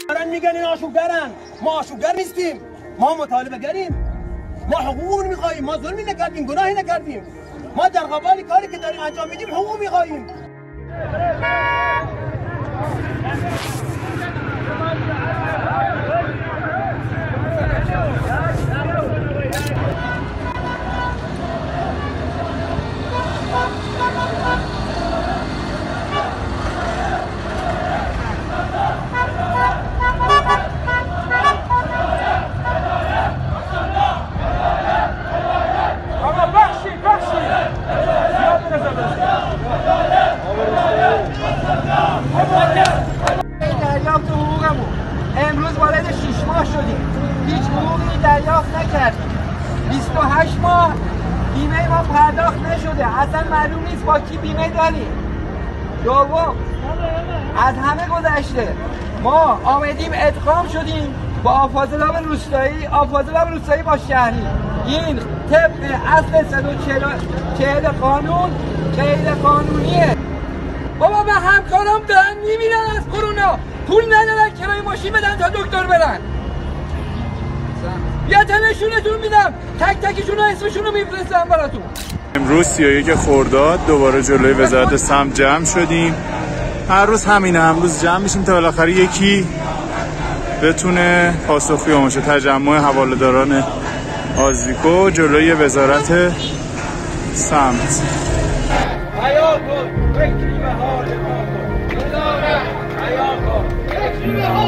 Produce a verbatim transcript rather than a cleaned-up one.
دارن میگن این آشوبگرن. ما آشوبگر نیستیم، ما مطالبه گریم. ما حقوق میخواهیم، ما ظلمی نکردیم، گناهی نکردیم. ما در قبال کاری که داریم انجام میدیم حقوق میخواهیم. دریافت حقوقمون امروز وارد شش ماه شدیم، هیچ حقوقی دریافت نکردیم. بیست و هشت ماه بیمه ما پرداخت نشده، اصلا معلوم نیست با کی بیمه داریم. دوم، از همه گذشته ما آمدیم ادغام شدیم با آفاضلاب روستایی، آفاضلاب روستایی با شهری. این طبق اصل صد و چهل قانون غیر قانونیه. بابا به همکارام دارن میمیرن از کرونا، پول ندارن کرایه ماشین بدن تا دکتر برن. بیا نشونتون میدم، تک تکشون اسمشون رو میفرستم براتون. امروز سی و یک خرداد دوباره جلوی وزارت سمت جمع شدیم. هر روز همینه، امروز جمع میشیم تا بالاخره یکی بتونه پاسخگوی باشه. تجمع حواله‌داران آزیکو جلوی وزارت سمت. حیا کن، فکری به حال ما کن. حیا کن، فکری به حال